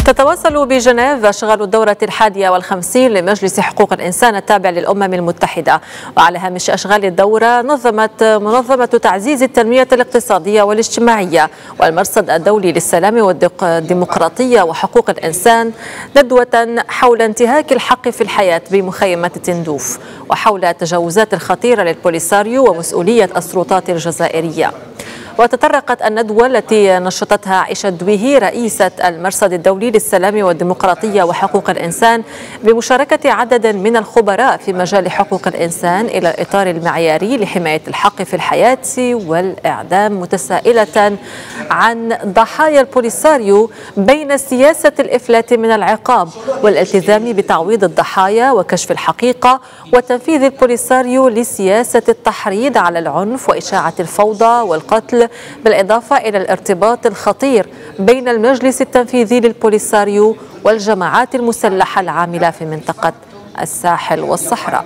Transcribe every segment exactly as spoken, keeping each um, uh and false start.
تتواصل بجنيف أشغال الدورة الحادية والخمسين لمجلس حقوق الإنسان التابع للأمم المتحدة. وعلى هامش أشغال الدورة نظمت منظمة تعزيز التنمية الاقتصادية والاجتماعية والمرصد الدولي للسلام والديمقراطية وحقوق الإنسان ندوة حول انتهاك الحق في الحياة بمخيمة تندوف، وحول التجاوزات الخطيرة للبوليساريو ومسؤولية السلطات الجزائرية. وتطرقت الندوة التي نشطتها عائشة دويهي رئيسة المرصد الدولي للسلام والديمقراطية وحقوق الإنسان بمشاركة عدد من الخبراء في مجال حقوق الإنسان إلى الإطار المعياري لحماية الحق في الحياة والإعدام، متسائلة عن ضحايا البوليساريو بين سياسة الإفلات من العقاب والالتزام بتعويض الضحايا وكشف الحقيقة، وتنفيذ البوليساريو لسياسة التحريض على العنف وإشاعة الفوضى والقتل، بالإضافة إلى الارتباط الخطير بين المجلس التنفيذي للبوليساريو والجماعات المسلحة العاملة في منطقة الساحل والصحراء.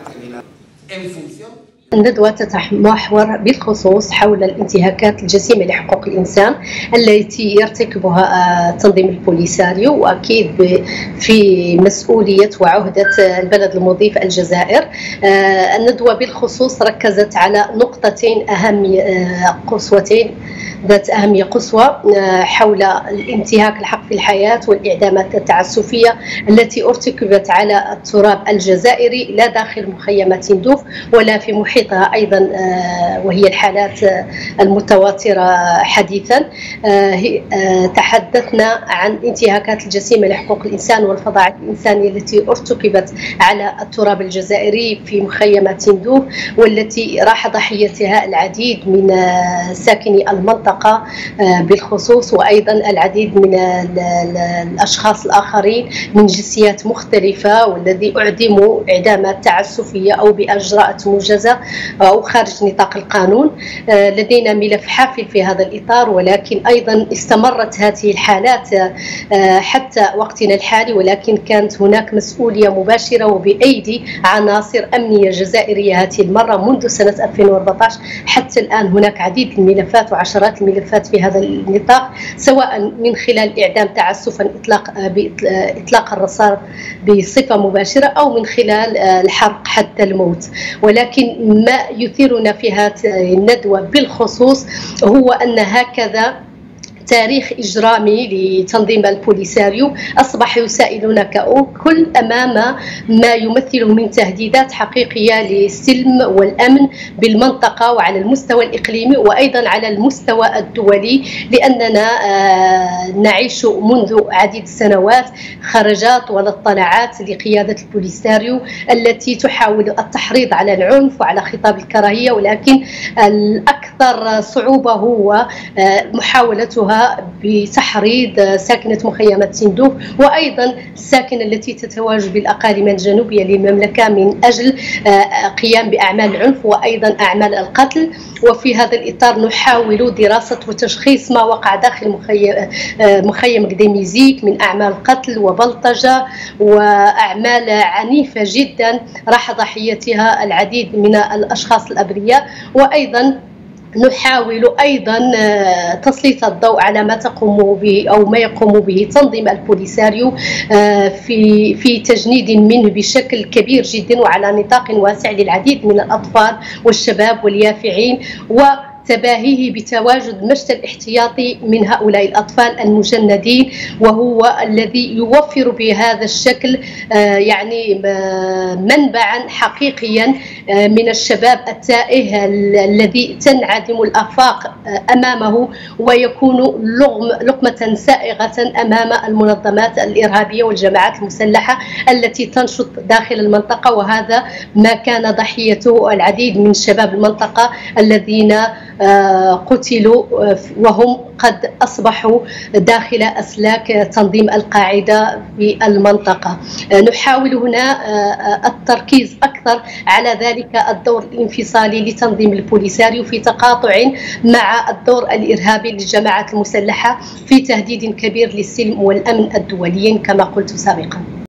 الندوة تتمحور بالخصوص حول الانتهاكات الجسيمة لحقوق الإنسان التي يرتكبها تنظيم البوليساريو، وأكيد في مسؤولية وعهدة البلد المضيف الجزائر. الندوة بالخصوص ركزت على نقطتين أهم قصوتين ذات أهمية قصوى حول الانتهاك الحق في الحياة والإعدامات التعسفية التي ارتكبت على التراب الجزائري لا داخل مخيمة تندوف ولا في محيطها أيضا، وهي الحالات المتواترة حديثا. تحدثنا عن انتهاكات الجسيمة لحقوق الإنسان والفظائع الإنسانية التي ارتكبت على التراب الجزائري في مخيمة تندوف، والتي راح ضحيتها العديد من ساكني المنطقة بالخصوص، وأيضا العديد من الأشخاص الآخرين من جنسيات مختلفة والذي أعدموا إعدامات تعسفية أو بإجراءات موجزة أو خارج نطاق القانون. لدينا ملف حافل في هذا الإطار، ولكن أيضا استمرت هذه الحالات حتى وقتنا الحالي، ولكن كانت هناك مسؤولية مباشرة وبأيدي عناصر أمنية جزائرية هذه المرة منذ سنة ألفين وأربعة عشر حتى الآن. هناك عديد الملفات وعشرات الملفات في هذا النطاق، سواء من خلال إعدام تعسفا إطلاق بإطلاق الرصاص بصفة مباشرة أو من خلال الحرق حتى الموت. ولكن ما يثيرنا في هذه الندوة بالخصوص هو أن هكذا تاريخ إجرامي لتنظيم البوليساريو أصبح يسائلنا ككل أمام ما يمثله من تهديدات حقيقية للسلم والأمن بالمنطقة وعلى المستوى الإقليمي وأيضا على المستوى الدولي، لأننا نعيش منذ عديد السنوات خرجات والاطلاعات لقيادة البوليساريو التي تحاول التحريض على العنف وعلى خطاب الكراهية، ولكن الأكثر صعوبة هو محاولتها بتحريض ساكنة مخيمة تندوف وأيضا الساكنة التي تتواجد بالأقاليم الجنوبية للمملكة من أجل قيام بأعمال العنف وأيضا أعمال القتل. وفي هذا الإطار نحاول دراسة وتشخيص ما وقع داخل مخيم مخيم قديميزيك من أعمال قتل وبلطجة وأعمال عنيفة جدا راح ضحيتها العديد من الأشخاص الأبرياء. وأيضا نحاول أيضا تسليط الضوء على ما تقوم به أو ما يقوم به تنظيم البوليساريو في في تجنيد منه بشكل كبير جدا وعلى نطاق واسع للعديد من الأطفال والشباب واليافعين، و تباهيه بتواجد مشتى الاحتياطي من هؤلاء الأطفال المجندين، وهو الذي يوفر بهذا الشكل يعني منبعا حقيقيا من الشباب التائه الذي تنعدم الآفاق أمامه ويكون لقمة سائغة أمام المنظمات الإرهابية والجماعات المسلحة التي تنشط داخل المنطقة. وهذا ما كان ضحيته العديد من شباب المنطقة الذين قتلوا وهم قد أصبحوا داخل أسلاك تنظيم القاعدة في المنطقة. نحاول هنا التركيز أكثر على ذلك الدور الانفصالي لتنظيم البوليساريو في تقاطع مع الدور الإرهابي للجماعات المسلحة في تهديد كبير للسلم والأمن الدوليين كما قلت سابقا.